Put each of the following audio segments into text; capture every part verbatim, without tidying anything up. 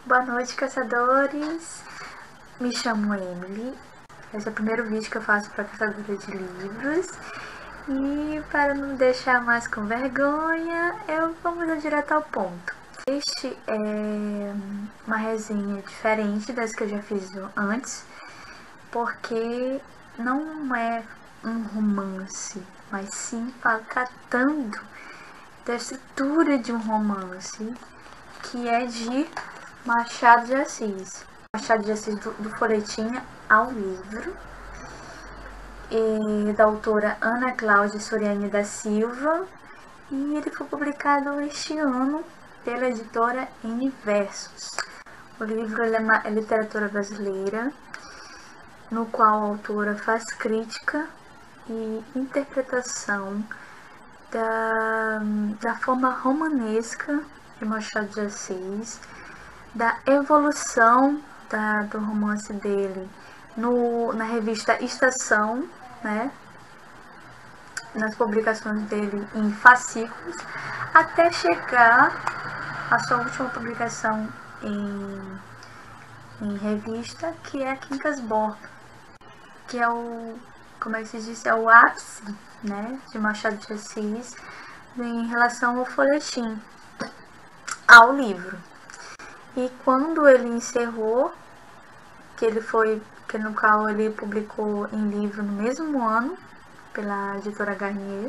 Boa noite, caçadores! Me chamo Emily. Esse é o primeiro vídeo que eu faço para caçadora de livros. E para não deixar mais com vergonha, eu vamos direto ao ponto. Este é uma resenha diferente das que eu já fiz antes, porque não é um romance, mas sim tratando da estrutura de um romance, que é de Machado de Assis. Machado de Assis, do, do folhetim ao livro, e da autora Ana Cláudia Soriani da Silva, e ele foi publicado este ano pela editora N Versos. O livro é, uma, é literatura brasileira, no qual a autora faz crítica e interpretação da, da forma romanesca de Machado de Assis, da evolução da, do romance dele no, na revista Estação, né, nas publicações dele em fascículos, até chegar à sua última publicação em, em revista, que é a Quincas Borba, que é o, como é que se diz, é o ápice, né, de Machado de Assis em relação ao folhetim, ao livro. E quando ele encerrou, que ele foi, que no qual ele publicou em livro no mesmo ano, pela editora Garnier,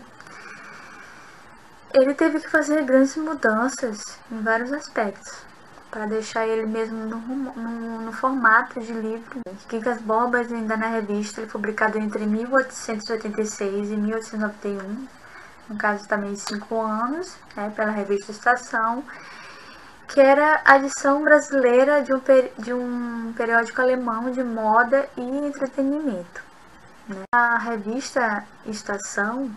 ele teve que fazer grandes mudanças em vários aspectos, para deixar ele mesmo no, no, no formato de livro. Quincas Borba, ainda na revista, ele foi publicado entre mil oitocentos e oitenta e seis e mil oitocentos e noventa e um, no caso também de cinco anos, né, pela revista Estação, que era a edição brasileira de um, de um periódico alemão de moda e entretenimento. Né? A revista Estação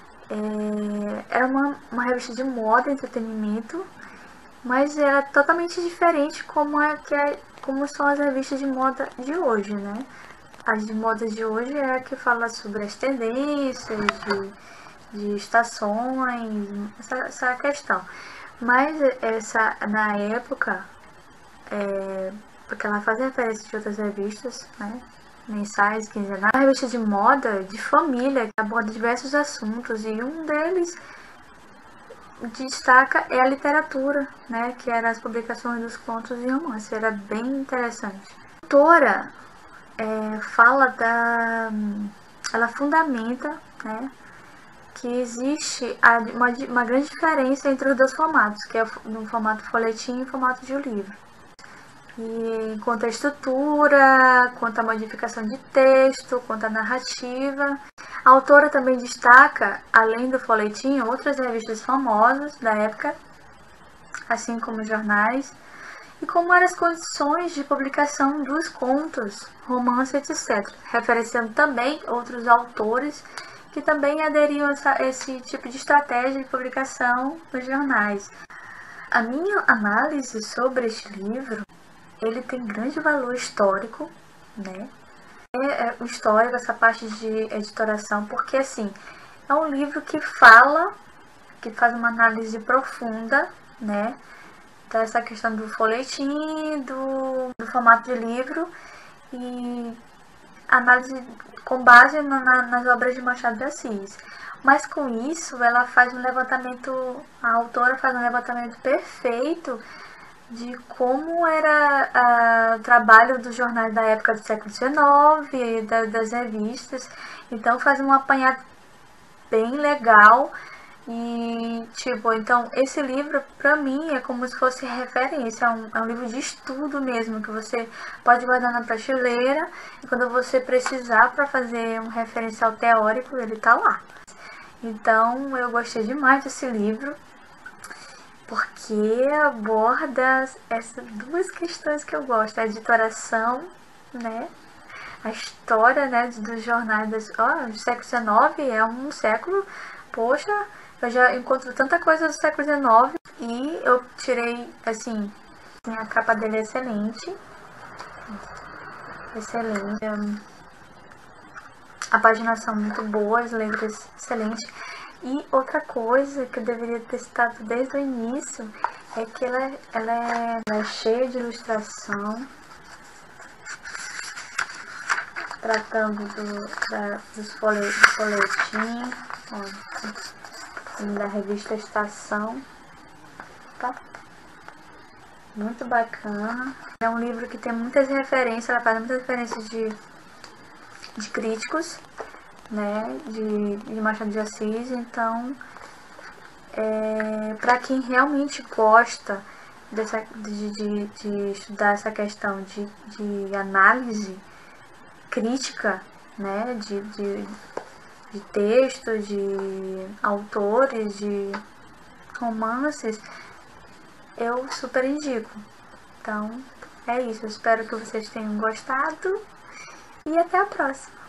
é, era uma, uma revista de moda e entretenimento, mas era totalmente diferente como, é, que é, como são as revistas de moda de hoje, né? As de moda de hoje é a que fala sobre as tendências de, de estações, essa, essa questão. Mas essa, na época, é, porque ela faz referência de outras revistas, né, mensais, quinzenais, a revista de moda, de família, que aborda diversos assuntos, e um deles destaca é a literatura, né, que eram as publicações dos contos e romances, era bem interessante. A autora é, fala da... ela fundamenta, né, que existe uma, uma grande diferença entre os dois formatos, que é no formato folhetim e o formato de um livro. E quanto à estrutura, quanto à modificação de texto, quanto à narrativa. A autora também destaca, além do folhetim, outras revistas famosas da época, assim como jornais, e como eram as condições de publicação dos contos, romances, etcétera, referenciando também outros autores que também aderiam a esse tipo de estratégia de publicação nos jornais. A minha análise sobre este livro, ele tem grande valor histórico, né? É, é histórico, essa parte de editoração, porque assim, é um livro que fala, que faz uma análise profunda, né, dessa questão do folhetim, do, do formato de livro, e análise com base na, na, nas obras de Machado de Assis. Mas com isso, ela faz um levantamento, a autora faz um levantamento perfeito de como era a, o trabalho dos jornais da época do século dezenove e da, das revistas. Então faz um apanhado bem legal. E, tipo, então, esse livro, pra mim, é como se fosse referência, é um, é um livro de estudo mesmo, que você pode guardar na prateleira, e quando você precisar para fazer um referencial teórico, ele tá lá. Então, eu gostei demais desse livro, porque aborda essas duas questões que eu gosto, a editoração, né, a história, né, dos jornais das, ó, do século dezenove, é um século, poxa, eu já encontro tanta coisa do século dezenove, e eu tirei, assim, a capa dele é excelente, excelente, a paginação muito boa, as letras excelentes. E outra coisa que eu deveria ter citado desde o início é que ela, é, ela, é, ela é cheia de ilustração, tratando do, da, dos fole, do folhetim, ó, da revista Estação, tá? Muito bacana. É um livro que tem muitas referências, ela faz muitas referências de, de críticos, né, de, de Machado de Assis, então, é, para quem realmente gosta dessa, de, de, de estudar essa questão de, de análise crítica, né, de, de, de textos, de autores, de romances, eu super indico. Então, é isso. Eu espero que vocês tenham gostado e até a próxima.